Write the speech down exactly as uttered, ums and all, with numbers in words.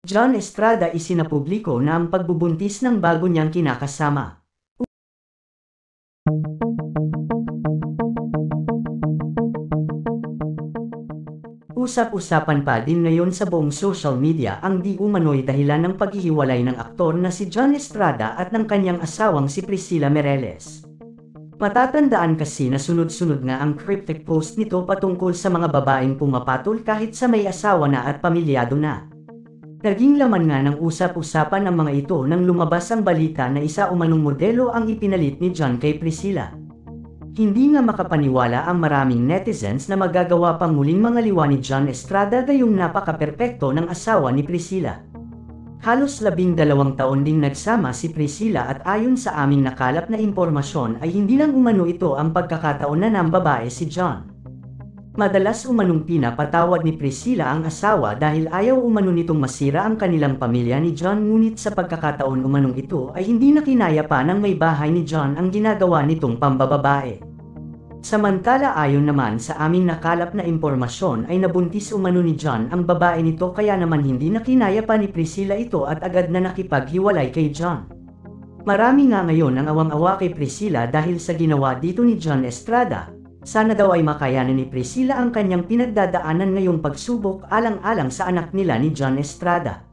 John Estrada isinapubliko na ang pagbubuntis ng bago niyang kinakasama. Usap-usapan pa din ngayon sa buong social media ang di umano'y dahilan ng paghihiwalay ng aktor na si John Estrada at ng kanyang asawang si Priscilla Meireles. Matatandaan kasi na sunod-sunod nga ang cryptic post nito patungkol sa mga babaeng pumapatol kahit sa may asawa na at pamilyado na. Naging laman nga ng usap-usapan ang mga ito nang lumabas ang balita na isa umanong modelo ang ipinalit ni John kay Priscilla. Hindi nga makapaniwala ang maraming netizens na magagawa pang muling mangaliwa ni John Estrada gayong napaka-perpekto ng asawa ni Priscilla. Halos labing dalawang taon ding nagsama si Priscilla at ayon sa aming nakalap na impormasyon ay hindi lang umano ito ang pagkakataon na ng babae si John. Madalas umanong pinapatawad ni Priscilla ang asawa dahil ayaw umano nitong masira ang kanilang pamilya ni John, ngunit sa pagkakataon umanong ito ay hindi na kinaya pa ng may bahay ni John ang ginagawa nitong pambababae. Samantala ayon naman sa aming nakalap na impormasyon ay nabuntis umano ni John ang babae nito, kaya naman hindi na kinaya pa ni Priscilla ito at agad na nakipaghiwalay kay John. Marami nga ngayon ang awang-awa kay Priscilla dahil sa ginawa dito ni John Estrada. Sana daw ay makayanan ni Priscilla ang kanyang pinagdadaanan ngayong pagsubok alang-alang sa anak nila ni John Estrada.